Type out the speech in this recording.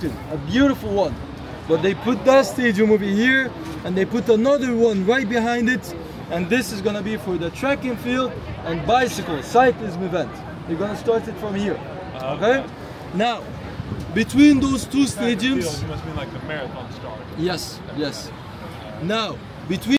mountain, a beautiful one. But they put that stadium over here, and they put another one right behind it, and this is gonna be for the track and field and bicycle cyclism event. They're gonna start it from here. Okay? Now, between those two stadiums, You must mean like the marathon start. yes. Now, between